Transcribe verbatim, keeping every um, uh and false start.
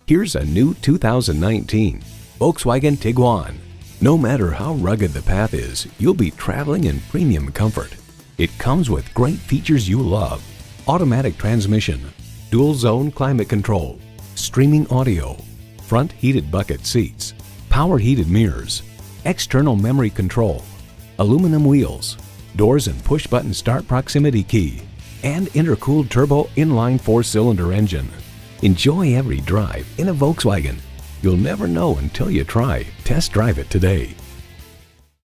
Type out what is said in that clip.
Here's a new two thousand nineteen Volkswagen Tiguan. No matter how rugged the path is, you'll be traveling in premium comfort. It comes with great features you love: automatic transmission, dual zone climate control, streaming audio, front heated bucket seats, power heated mirrors, external memory control, aluminum wheels, doors and push button start proximity key, and intercooled turbo inline four-cylinder engine. Enjoy every drive in a Volkswagen. You'll never know until you try. Test drive it today.